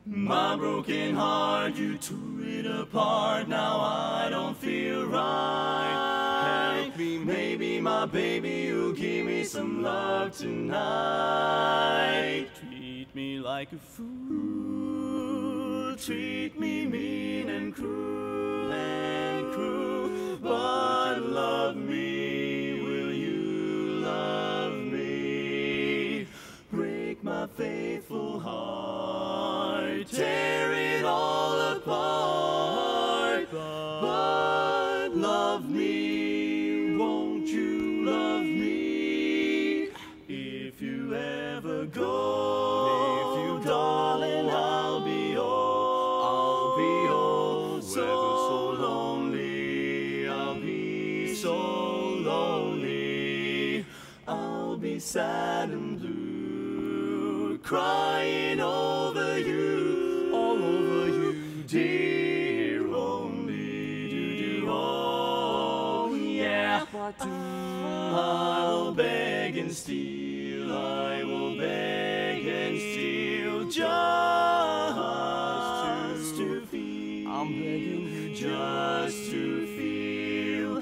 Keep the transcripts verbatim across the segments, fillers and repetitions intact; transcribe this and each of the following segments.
My broken heart, you tore it apart. Now I don't feel right. Help me, maybe my baby, you'll give me some love tonight. Treat me like a fool, treat me mean and cruel and cruel, but love me, will you love me? Break my faithful heart, tear it all apart, but love me, won't you love me? If you ever go, if you darling, I'll be oh, I'll be oh, so lonely, I'll be so lonely, I'll be sad and blue, crying over you, all over you, dear, only do do, oh yeah. I will beg and steal, I will beg and steal, just to feel, I'm begging you just to feel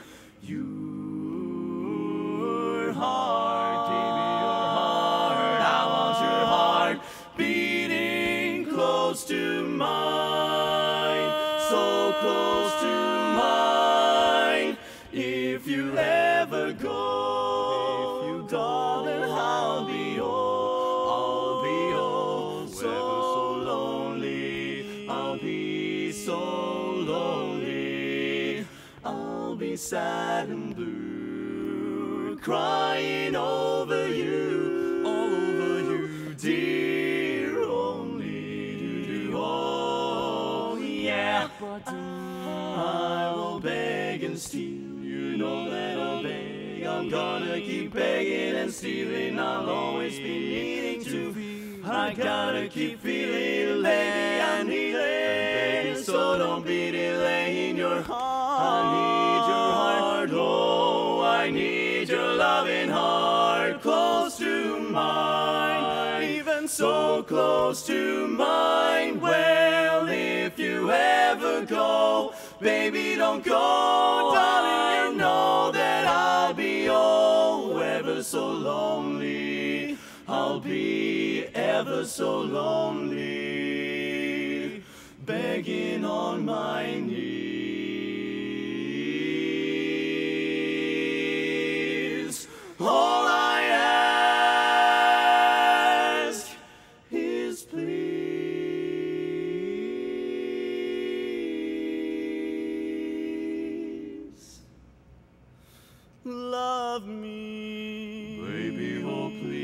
your heart, baby, your heart. I want your heart beating close to mine, so close to mine. If you ever go, if you darling, I'll be oh, I'll be oh, so lonely, I'll be so lonely, I'll be sad and blue, crying over you, all over you, dear, only do do, oh yeah. I will beg and steal, you know that I'll beg, I'm gonna keep begging and stealing, I'll always be needing to, I gotta keep feeling, lady, I need it, so don't be delaying your heart, I need your heart, oh, I need your loving heart, close to mine, even so close to mine. Well, if you ever go, baby, don't go, darling, you know that I'll be oh, ever so lonely, I'll be ever so lonely, begging on my knees. All I ask is please love me, baby, oh please.